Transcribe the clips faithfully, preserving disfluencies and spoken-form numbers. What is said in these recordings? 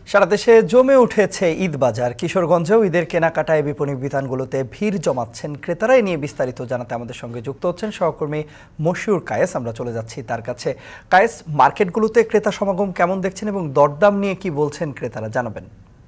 সারা দেশে জমে উঠেছে ঈদ বাজার। কিশোরগঞ্জেও ঈদের কেনাকাটায় বিপণী বিতানগুলোতে ভিড় জমাচ্ছেন ক্রেতারা। নিয়ে বিস্তারিত জানাতে আমাদের সঙ্গে যুক্ত হচ্ছেন সহকর্মী মশিউর কায়েস। আমরা চলে যাচ্ছি তার কাছে। কায়েস, মার্কেটগুলোতে ক্রেতা সমাগম কেমন দেখছেন এবং দরদাম নিয়ে কি বলছেন ক্রেতারা, জানাবেন।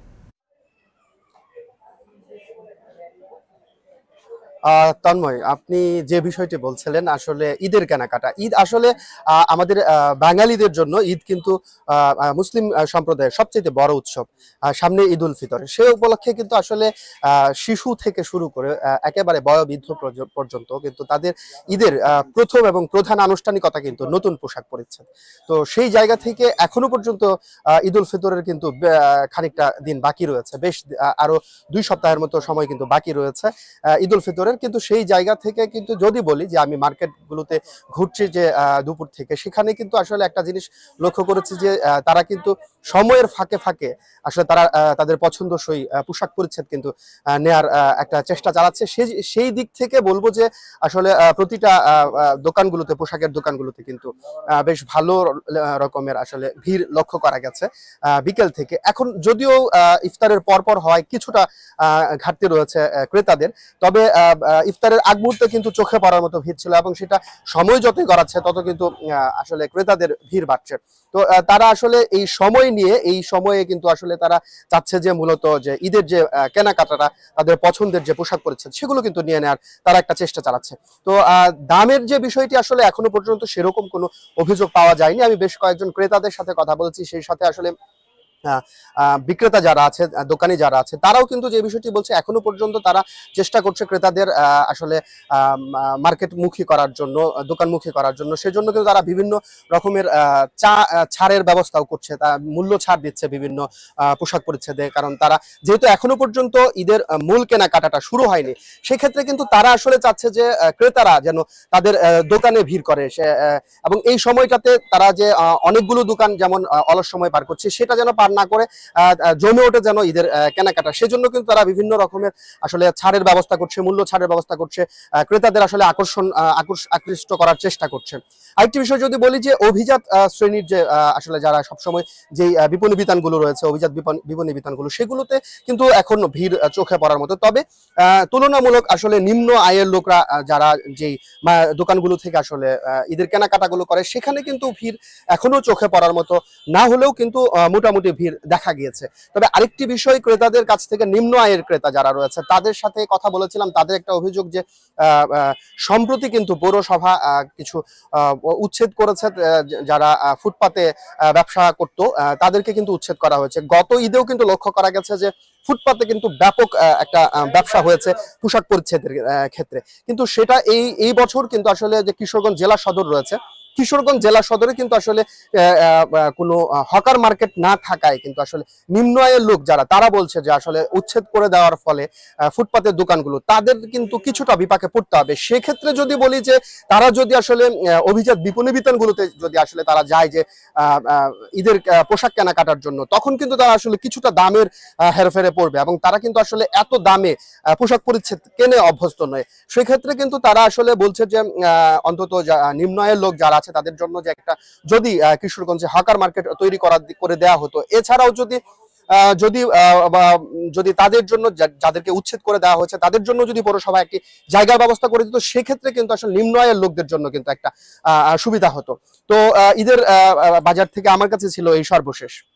তন্ময়, আপনি যে বিষয়টি বলছিলেন আসলে ঈদের কেনাকাটা, ঈদ আসলে আমাদের বাঙালিদের জন্য ঈদ কিন্তু মুসলিম সম্প্রদায়ের সবচেয়ে বড় উৎসব। সামনে ঈদ উল ফিতর, সেই উপলক্ষে কিন্তু আসলে শিশু থেকে শুরু করে একেবারে বয়োবৃদ্ধ পর্যন্ত কিন্তু তাদের ঈদের প্রথম এবং প্রধান আনুষ্ঠানিকতা কিন্তু নতুন পোশাক পরিচ্ছেদ। তো সেই জায়গা থেকে এখনো পর্যন্ত ঈদ উল ফিতরের কিন্তু খানিকটা দিন বাকি রয়েছে, বেশ আরো দুই সপ্তাহের মতো সময় কিন্তু বাকি রয়েছে ঈদ উল ফিতরের। কিন্তু সেই জায়গা থেকে কিন্তু যদি বলি যে আমি মার্কেটগুলোতে ঘুরছি যে দুপুর থেকে, সেখানে কিন্তু আসলে একটা জিনিস লক্ষ্য করেছি যে তারা কিন্তু সময়ের ফাঁকে ফাঁকে আসলে তারা তাদের পছন্দসই পোশাক পরিচ্ছেদ কিন্তু নেয়ার একটা চেষ্টা চালাচ্ছে। সেই সেই দিক থেকে বলবো যে আসলে প্রতিটা দোকানগুলোতে, পোশাকের দোকানগুলোতে কিন্তু বেশ ভালো রকমের আসলে ভিড় লক্ষ্য করা গেছে বিকেল থেকে। এখন যদিও ইফতারের পরপর হয় কিছুটা ঘাটতি রয়েছে ক্রেতাদের, তবে ইফতারের আগ মুহূর্তে কিন্তু চোখে পড়ার মতো ভিড় ছিল, এবং সেটা সময় যতই গড়াচ্ছে তত কিন্তু আসলে ক্রেতাদের ভিড় বাড়ছে। তো তারা আসলে এই সময় নিয়ে, এই সময়ে কিন্তু আসলে তারা চাচ্ছে যে মূলত যে ঈদের যে কেনাকাটাটা, তাদের পছন্দের যে পোশাক পরিচ্ছেদ সেগুলো কিন্তু নিয়ে নেওয়ার তারা একটা চেষ্টা চালাচ্ছে। তো দামের যে বিষয়টি আসলে এখনো পর্যন্ত সেরকম কোনো অভিযোগ পাওয়া যায়নি। আমি বেশ কয়েকজন ক্রেতাদের সাথে কথা বলেছি, সেই সাথে আসলে বিক্রেতা যারা আছে, দোকানি যারা আছে, তারাও কিন্তু যে বিষয়টি বলছে এখনো পর্যন্ত তারা চেষ্টা করছে ক্রেতাদের আসলে মার্কেটমুখী করার জন্য, দোকানমুখী করার জন্য। সেজন্য কিন্তু তারা বিভিন্ন রকমের চা ছাড়ের ব্যবস্থাও করছে, তা মূল্য ছাড় দিচ্ছে বিভিন্ন পোশাক পরিচ্ছেদে। কারণ তারা যেহেতু এখনো পর্যন্ত ঈদের মূল কেনাকাটাটা শুরু হয়নি, সেক্ষেত্রে কিন্তু তারা আসলে চাচ্ছে যে ক্রেতারা যেন তাদের দোকানে ভিড় করে, এবং এই সময়টাতে তারা যে অনেকগুলো দোকান যেমন অলস সময় পার করছে সেটা যেন পার না করে জমে ওঠে যেন ঈদের কেনাকাটা। সেজন্য কিন্তু তারা বিভিন্ন রকমের আসলে ছাড়ের ব্যবস্থা করছে, মূল্য ছাড়ের ব্যবস্থা করছে, ক্রেতাদের আসলে আকর্ষণ আকৃষ্ট করার চেষ্টা করছে। আরেকটি বিষয় যদি বলি যে অভিজাত শ্রেণীর যে আসলে যারা সবসময় যে বিপণী বিতানগুলো রয়েছে, অভিজাত বিপণী বিতানগুলো, সেগুলোতে কিন্তু এখন ভিড় চোখে পড়ার মতো। তবে তুলনামূলক আসলে নিম্ন আয়ের লোকরা যারা যেই দোকানগুলো থেকে আসলে ঈদের কেনাকাটাগুলো করে, সেখানে কিন্তু ভিড় এখনো চোখে পড়ার মতো না হলেও কিন্তু মোটামুটি ভিড় দেখা গিয়েছে। তবে আরেকটি বিষয়, ক্রেতাদের কাছ থেকে নিম্ন আয়ের ক্রেতা যারা রয়েছে তাদের সাথে কথা বলেছিলাম, তাদের একটা অভিযোগ যে সম্প্রতি কিন্তু পৌরসভা কিছু উচ্ছেদ করেছে। যারা ফুটপাতে ব্যবসা করত তাদেরকে কিন্তু উচ্ছেদ করা হয়েছে। গত ঈদেও কিন্তু লক্ষ্য করা গেছে যে ফুটপাতে কিন্তু ব্যাপক একটা ব্যবসা হয়েছে পোশাক পরিচ্ছেদের ক্ষেত্রে। কিন্তু সেটা এই এই বছর কিন্তু আসলে যে কিশোরগঞ্জ জেলা সদর রয়েছে, কিশোরগঞ্জ জেলা সদরে কিন্তু আসলে কোনো হকার মার্কেট না থাকায় কিন্তু আসলে নিম্ন আয়ের লোক যারা, তারা বলছে যে আসলে উচ্ছেদ করে দেওয়ার ফলে ফুটপাতের দোকানগুলো তাদের কিন্তু কিছুটা বিপাকে পড়তে হবে। সেক্ষেত্রে যদি বলি যে তারা যদি আসলে অভিজাত বিপণী বিতানগুলোতে যদি আসলে তারা যায় যে ঈদের পোশাক কেনাকাটার জন্য, তখন কিন্তু তারা আসলে কিছুটা দামের হেরফেরে পড়বে, এবং তারা কিন্তু আসলে এত দামে পোশাক পরিচ্ছেদ কেনে অভ্যস্ত নয়। সেক্ষেত্রে কিন্তু তারা আসলে বলছে যে অন্তত নিম্ন আয়ের লোক যারা আছে তাদের জন্য যে একটা যদি কিশোরগঞ্জে হকার মার্কেট তৈরি করা করে দেওয়া হতো, এছাড়াও যদি যদি যদি তাদের জন্য যাদেরকে উচ্ছেদ করে দেওয়া হয়েছে তাদের জন্য যদি পৌরসভা একটি জায়গার ব্যবস্থা করে দিত, সেক্ষেত্রে কিন্তু আসলে নিম্ন আয়ের লোকদের জন্য কিন্তু একটা সুবিধা হতো। তো ঈদের বাজার থেকে আমার কাছে ছিল এই সর্বশেষ।